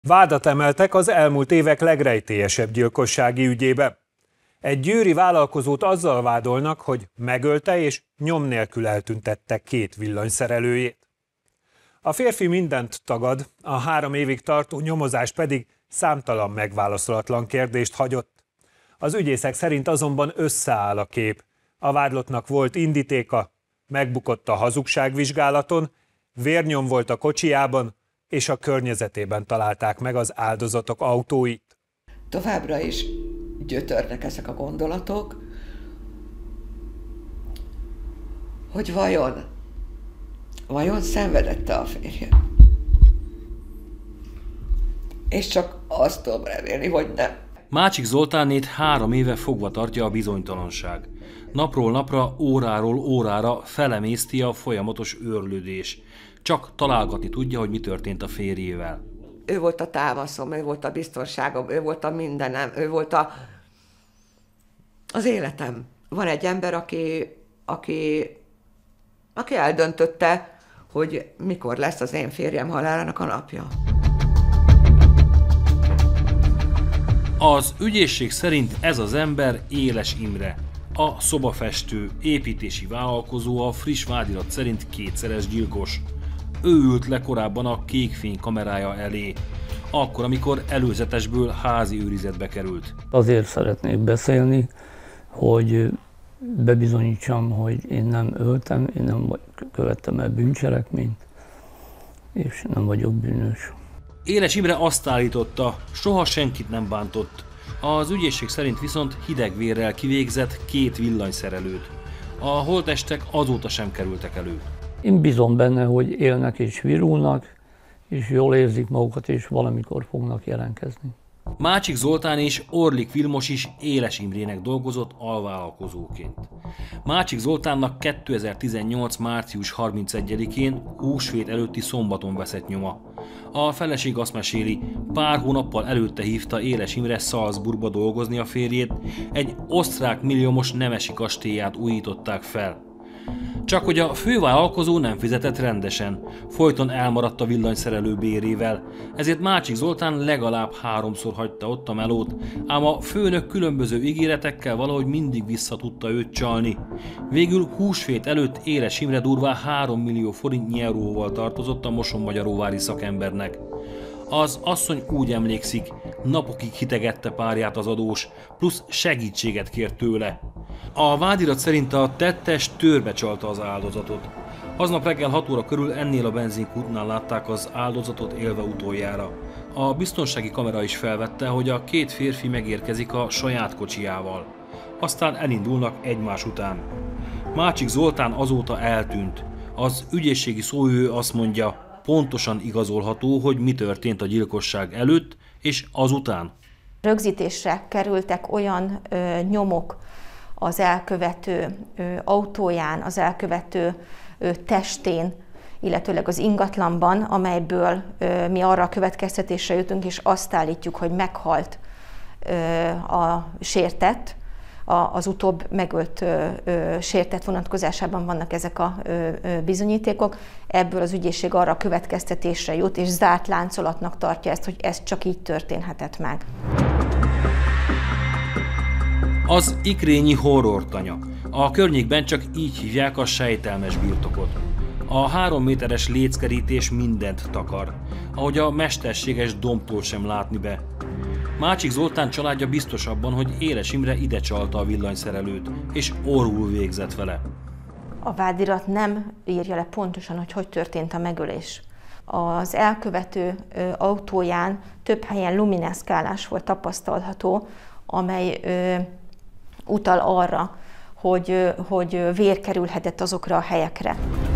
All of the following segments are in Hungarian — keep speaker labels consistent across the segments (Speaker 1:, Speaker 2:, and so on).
Speaker 1: Vádat emeltek az elmúlt évek legrejtélyesebb gyilkossági ügyébe. Egy győri vállalkozót azzal vádolnak, hogy megölte és nyom nélkül eltüntette 2 villanyszerelőjét. A férfi mindent tagad, a 3 évig tartó nyomozás pedig számtalan megválaszolatlan kérdést hagyott. Az ügyészek szerint azonban összeáll a kép. A vádlottnak volt indítéka, megbukott a hazugságvizsgálaton, vérnyom volt a kocsijában, és a környezetében találták meg az áldozatok autóit.
Speaker 2: Továbbra is gyötörnek ezek a gondolatok, hogy vajon szenvedette a férjem. És csak azt tudom remélni, hogy nem.
Speaker 3: Mácsik Zoltánét 3 éve fogva tartja a bizonytalanság. Napról napra, óráról órára felemészti a folyamatos őrlődés. Csak találgatni tudja, hogy mi történt a férjével.
Speaker 2: Ő volt a támaszom, ő volt a biztonságom, ő volt a mindenem, ő volt az életem. Van egy ember, aki eldöntötte, hogy mikor lesz az én férjem halálának a napja.
Speaker 3: Az ügyészség szerint ez az ember Éles Imre. A szobafestő, építési vállalkozó, a friss vádirat szerint 2-szeres gyilkos. Ő ült le korábban a kékfény kamerája elé, akkor, amikor előzetesből házi őrizetbe került.
Speaker 4: Azért szeretnék beszélni, hogy bebizonyítsam, hogy én nem öltem, én nem követtem el bűncselekményt, és nem vagyok bűnös.
Speaker 3: Éles Imre azt állította, soha senkit nem bántott. Az ügyészség szerint viszont hidegvérrel kivégzett 2 villanyszerelőt. A holttestek azóta sem kerültek elő.
Speaker 4: Én bízom benne, hogy élnek és virulnak, és jól érzik magukat, és valamikor fognak jelentkezni.
Speaker 3: Mácsik Zoltán és Orlik Vilmos is Éles Imrének dolgozott alvállalkozóként. Mácsik Zoltánnak 2018. március 31-én húsvét előtti szombaton veszett nyoma. A feleség azt meséli, pár hónappal előtte hívta Éles Imre Salzburgba dolgozni a férjét, egy osztrák milliómos nemesi kastélyát újították fel. Csak hogy a fővállalkozó nem fizetett rendesen, folyton elmaradt a villanyszerelő bérével, ezért Mácsik Zoltán legalább 3-szor hagyta ott a melót, ám a főnök különböző ígéretekkel valahogy mindig vissza tudta őt csalni. Végül húsvét előtt Éles Imre durván 3 millió forintnyi euróval tartozott a mosonmagyaróvári szakembernek. Az asszony úgy emlékszik, napokig hitegette párját az adós, plusz segítséget kért tőle. A vádirat szerint a tettes törbe csalta az áldozatot. Aznap reggel 6 óra körül ennél a benzinkútnál látták az áldozatot élve utoljára. A biztonsági kamera is felvette, hogy a 2 férfi megérkezik a saját kocsijával. Aztán elindulnak egymás után. Mácsik Zoltán azóta eltűnt. Az ügyészségi szóvivő azt mondja, pontosan igazolható, hogy mi történt a gyilkosság előtt és azután.
Speaker 5: Rögzítésre kerültek olyan nyomok az elkövető autóján, az elkövető testén, illetőleg az ingatlanban, amelyből mi arra a következtetésre jutunk, és azt állítjuk, hogy meghalt a sértett, az utóbb megölt sértett vonatkozásában vannak ezek a bizonyítékok. Ebből az ügyészség arra a következtetésre jut, és zárt láncolatnak tartja ezt, hogy ez csak így történhetett meg.
Speaker 3: Az ikrényi horrortanya. A környékben csak így hívják a sejtelmes birtokot. A 3 méteres léckerítés mindent takar, ahogy a mesterséges dombtól sem látni be. Mácsik Zoltán családja biztos abban, hogy Éles Imre ide csalta a villanyszerelőt, és orrul végzett vele.
Speaker 5: A vádirat nem írja le pontosan, hogy történt a megölés. Az elkövető autóján több helyen lumineszkálás volt tapasztalható, amely utal arra, hogy vér kerülhetett azokra a helyekre.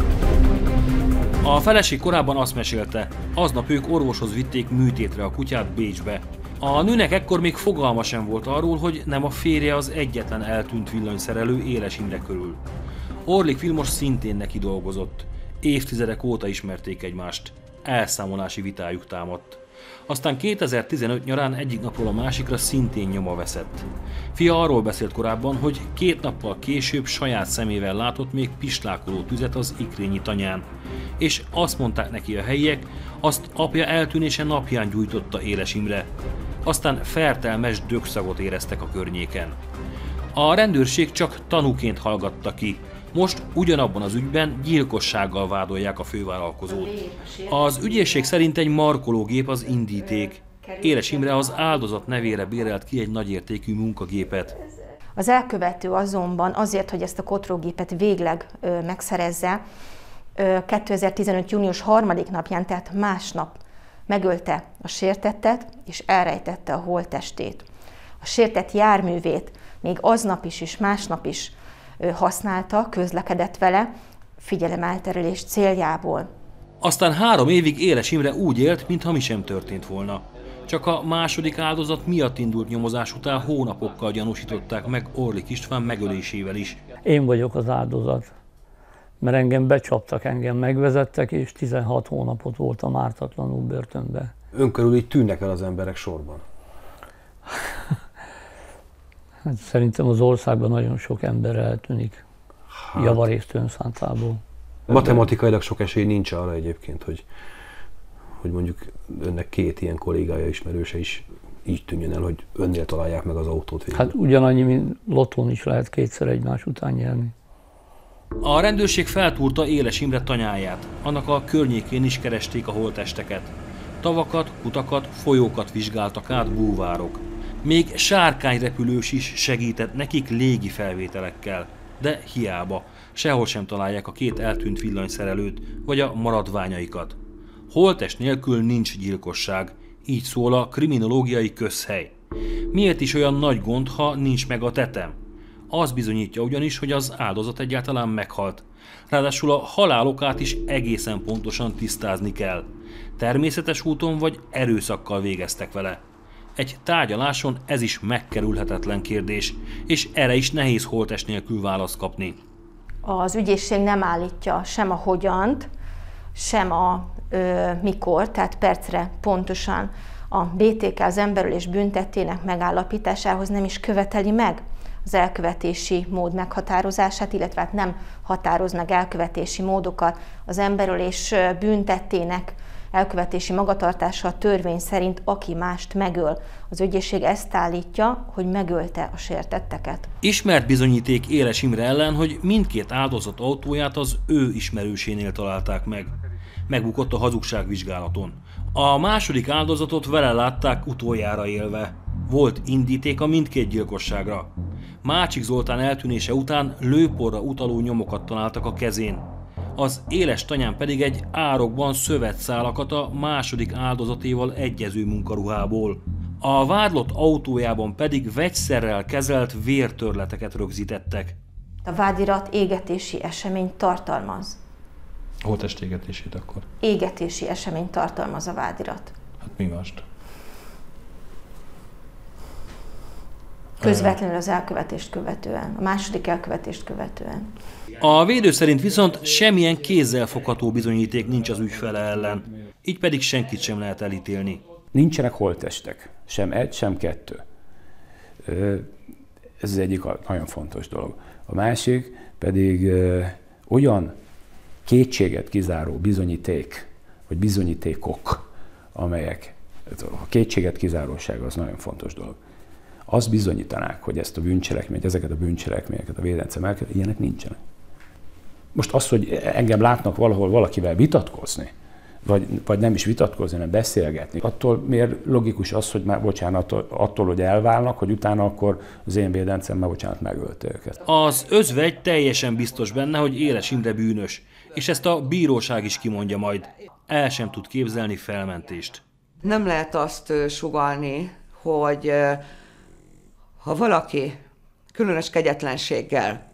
Speaker 3: A feleség korábban azt mesélte, aznap ők orvoshoz vitték műtétre a kutyát Bécsbe. A nőnek ekkor még fogalma sem volt arról, hogy nem a férje az egyetlen eltűnt villanyszerelő Éles Imre körül. Orlik Vilmos szintén neki dolgozott. Évtizedek óta ismerték egymást. Elszámolási vitájuk támadt. Aztán 2015 nyarán egyik napról a másikra szintén nyoma veszett. Fia arról beszélt korábban, hogy 2 nappal később saját szemével látott még pislákoló tüzet az ikrényi tanyán, és azt mondták neki a helyiek, azt apja eltűnése napján gyújtotta Éles Imre. Aztán fertelmes dögszagot éreztek a környéken. A rendőrség csak tanúként hallgatta ki. Most ugyanabban az ügyben gyilkossággal vádolják a fővállalkozót. Az ügyészség szerint egy markológép az indíték. Éles Imre az áldozat nevére bérelt ki egy nagyértékű munkagépet.
Speaker 5: Az elkövető azonban azért, hogy ezt a kotrógépet végleg megszerezze, 2015. június 3. napján, tehát másnap megölte a sértettet és elrejtette a holttestét. A sértett járművét még aznap is és másnap is használta, közlekedett vele figyelemelterelés céljából.
Speaker 3: Aztán 3 évig Éles Imre úgy élt, mintha mi sem történt volna. Csak a második áldozat miatt indult nyomozás után hónapokkal gyanúsították meg Orlik István megölésével is.
Speaker 4: Én vagyok az áldozat, mert engem becsaptak, engem megvezettek, és 16 hónapot voltam ártatlanul börtönbe.
Speaker 6: Ön körül így tűnnek el az emberek sorban?
Speaker 4: Hát szerintem az országban nagyon sok ember eltűnik, javarészt önszántából.
Speaker 6: Matematikailag sok esély nincs arra egyébként, hogy mondjuk önnek 2 ilyen kollégája, ismerőse is így tűnjön el, hogy önnél találják meg az autót végül.
Speaker 4: Hát ugyanannyi, mint lottón is lehet 2-szer egymás után nyerni.
Speaker 3: A rendőrség feltúrta Éles Imre tanyáját, annak a környékén is keresték a holttesteket. Tavakat, kutakat, folyókat vizsgáltak át búvárok. Még sárkányrepülős is segített nekik légi felvételekkel, de hiába, sehol sem találják a 2 eltűnt villanyszerelőt vagy a maradványaikat. Holttest nélkül nincs gyilkosság, így szól a kriminológiai közhely. Miért is olyan nagy gond, ha nincs meg a tetem? Az bizonyítja ugyanis, hogy az áldozat egyáltalán meghalt. Ráadásul a halálokát is egészen pontosan tisztázni kell. Természetes úton vagy erőszakkal végeztek vele. Egy tárgyaláson ez is megkerülhetetlen kérdés, és erre is nehéz holttest nélkül választ kapni.
Speaker 5: Az ügyészség nem állítja sem a hogyant, sem a mikor, tehát percre pontosan a BTK az emberölés bűntettének megállapításához nem is követeli meg az elkövetési mód meghatározását, illetve hát nem határoz meg elkövetési módokat. Az emberölés bűntettének elkövetési magatartása a törvény szerint aki mást megöl. Az ügyészség ezt állítja, hogy megölte a sértetteket.
Speaker 3: Ismert bizonyíték Éles Imre ellen, hogy mindkét áldozat autóját az ő ismerősénél találták meg. Megbukott a hazugságvizsgálaton. A második áldozatot vele látták utoljára élve. Volt indíték a mindkét gyilkosságra. Mácsik Zoltán eltűnése után lőporra utaló nyomokat találtak a kezén. Az Éles tanyán pedig egy árokban szövetszálakat a második áldozatéval egyező munkaruhából. A vádlott autójában pedig vegyszerrel kezelt vértörleteket rögzítettek.
Speaker 5: A vádirat égetési eseményt tartalmaz.
Speaker 7: Holttest égetését akkor?
Speaker 5: Égetési eseményt tartalmaz a vádirat.
Speaker 7: Hát mi most?
Speaker 5: Közvetlenül az elkövetést követően, a második elkövetést követően.
Speaker 3: A védő szerint viszont semmilyen kézzelfogható bizonyíték nincs az ügyfele ellen, így pedig senkit sem lehet elítélni.
Speaker 8: Nincsenek holttestek, sem 1, sem 2. Ez az egyik nagyon fontos dolog. A másik pedig olyan kétséget kizáró bizonyíték, vagy bizonyítékok, amelyek, a kétséget kizáróság az nagyon fontos dolog. Azt bizonyítanák, hogy ezt a bűncselekményt, ezeket a bűncselekményeket a védencem elkövetett, ilyenek nincsenek. Most az, hogy engem látnak valahol valakivel vitatkozni, vagy nem is vitatkozni, hanem beszélgetni, attól miért logikus az, hogy már bocsánat, attól, hogy elválnak, hogy utána akkor az én védencem már bocsánat megölte őket.
Speaker 3: Az özvegy teljesen biztos benne, hogy Éles Imre bűnös, és ezt a bíróság is kimondja majd. El sem tud képzelni felmentést.
Speaker 2: Nem lehet azt sugallni, hogy ha valaki különös kegyetlenséggel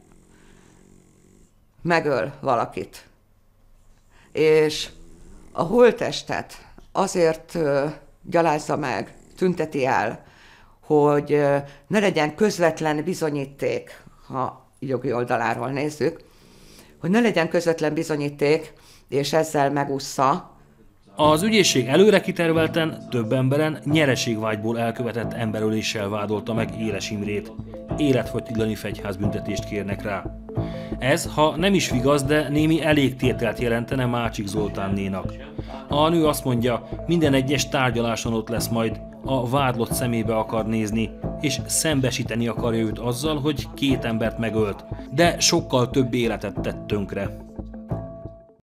Speaker 2: megöl valakit, és a holttestet azért gyalázza meg, tünteti el, hogy ne legyen közvetlen bizonyíték, ha jogi oldaláról nézzük, hogy ne legyen közvetlen bizonyíték, és ezzel megússza
Speaker 3: Az ügyészség előre kitervelten több emberen nyereségvágyból elkövetett emberöléssel vádolta meg Éles Imrét. Életfogytiglani fegyházbüntetést kérnek rá. Ez, ha nem is vigaz, de némi elégtételt jelentene Mácsik Zoltánnénak. A nő azt mondja, minden egyes tárgyaláson ott lesz majd, a vádlott szemébe akar nézni, és szembesíteni akarja őt azzal, hogy 2 embert megölt, de sokkal több életet tett tönkre.